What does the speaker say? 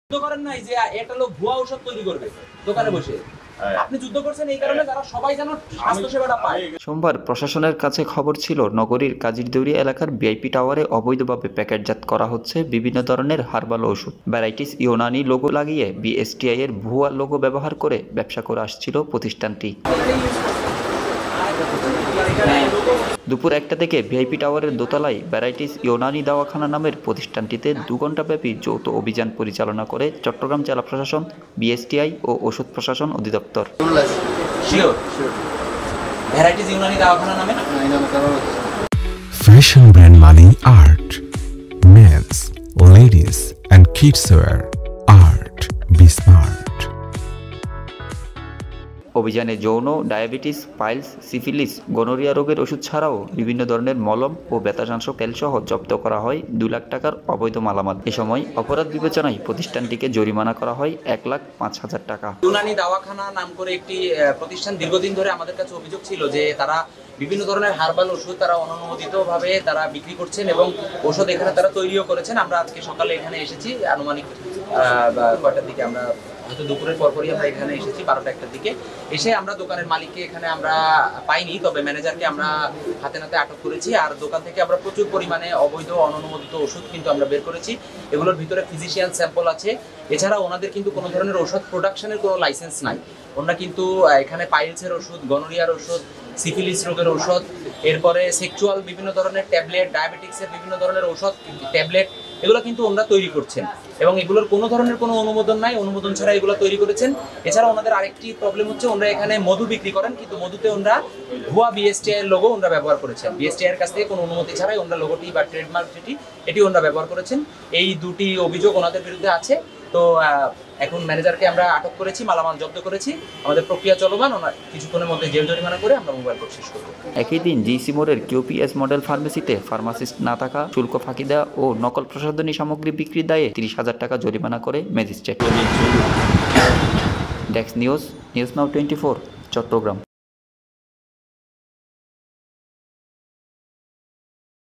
যুদ্ধ করেন নাই যে একটা লোক ভুয়া ঔষধ তৈরি করবে দোকানে বসে। আপনি যুদ্ধ করছেন এই কারণে যারা সবাই যেন স্বাস্থ্য সেবাটা পায়। সোমবার প্রশাসনের কাছে খবর ছিল নগরীর কাজিরদৌরি এলাকার ভিআইপি টাওয়ারে অবৈধভাবে প্যাকেটজাত করা হচ্ছে বিভিন্ন ধরনের হার্বাল ওষুধ। ভ্যারাইটিস ইউনানি লোগো লাগিয়ে বিএসটিআই এর ভুয়া লোগো ব্যবহার করে ব্যবসা করে আসছিল প্রতিষ্ঠানটি। দুপুর 1টা থেকে ভিআইপি টাওয়ারের দোতলায় ভ্যারাইটিস ইউনানি দাওয়াখানা নামের প্রতিষ্ঠানটিতে 2 ঘণ্টাব্যাপী যৌথ অভিযান পরিচালনা করে চট্টগ্রাম জেলা প্রশাসন, বিএসটিআই ও ওষুধ প্রশাসন অধিদপ্তর। ভ্যারাইটিস ইউনানি দাওয়াখানা নামে ফ্যাশন ব্র্যান্ড মানে art, men's, ladies and kids wear, art be smart. অভিযানে যৌন, ডায়াবেটিস, পাইলস, সিফিলিস, গনোরিয়া রোগের ওষুধ ছাড়াও বিভিন্ন ধরনের মলম ও ব্যথানাশক তেলসহ জব্দ করা হয় 2 লাখ টাকার অবৈধ মালামাল। এ সময় অপরাধ বিবেচনায় প্রতিষ্ঠানটিকে জরিমানা করা হয় 1,05,000 টাকা। ইউনানি দাওয়াখানা নাম করে একটি প্রতিষ্ঠান দীর্ঘদিন ধরে আমাদের কাছে অভিযোগ ছিল যে তারা বিভিন্ন ধরনের হার্বাল ওষুধ তারা অনুমোদিতভাবে তারা বিক্রি করছেন এবং ওষুধ এখানে তারা তৈরিও করেছেন। আমরা আজকে সকালে এখানে এসেছি, আনুমানিক কয়টার দিকে, আমরা হয়তো দুপুরের পরপরই আমরা এখানে এসেছি 12টা-1টার দিকে। এসে আমরা দোকানের মালিককে এখানে আমরা পাইনি, তবে ম্যানেজারকে আমরা হাতে নাতে আটক করেছি। আর দোকান থেকে আমরা প্রচুর পরিমাণে অবৈধ অননুমোদিত ওষুধ কিন্তু আমরা বের করেছি। এগুলোর ভিতরে ফিজিশিয়ান স্যাম্পল আছে। এছাড়া ওনাদের কিন্তু কোনো ধরনের ওষুধ প্রোডাকশনের কোনো লাইসেন্স নাই। ওনারা কিন্তু এখানে পাইলসের ওষুধ, গনোরিয়ার ওষুধ, সিফিলিস রোগের ঔষধ, এরপরে সেক্সুয়াল বিভিন্ন ধরনের ট্যাবলেট, ডায়াবেটিক্সের বিভিন্ন ধরনের ঔষধ ট্যাবলেট, এগুলো কিন্তু ওনারা তৈরি করছেন এবং এগুলোর কোনো ধরনের কোনো অনুমোদন নাই, অনুমোদন ছাড়া এগুলো তৈরি করেছেন। এছাড়া ওনাদের আরেকটি প্রবলেম হচ্ছে ওনারা এখানে মধু বিক্রি করেন, কিন্তু মধুতে ওনারা ভুয়া বিএসটিআই এর লোগো ওনারা ব্যবহার করেছেন। বিএসটিআই এর কাছ থেকে কোনো অনুমতি ছাড়াই ওনারা লোগোটি বা ট্রেডমার্ক এটি ওনারা ব্যবহার করেছেন। এই দুটি অভিযোগ ওনাদের বিরুদ্ধে আছে। তো এখন ম্যানেজারকে আমরা আটক করেছি, মালামাল জব্দ করেছি, আমাদের প্রক্রিয়া চলমান। ওনার কিছুক্ষণের মধ্যে জেল জরিমানা করে আমরা মোবাইল কোর্ট শেষ করব। একই দিন জিসি মোড়ের কিউপিএস মডেল ফার্মেসিতে ফার্মাসিস্ট না থাকা, শুল্ক ফাঁকি দেওয়া ও নকল প্রসাধনী সামগ্রী বিক্রির দায়ে 30,000 টাকা জরিমানা করে magistrate. Desk news, news now 24, Chittagong.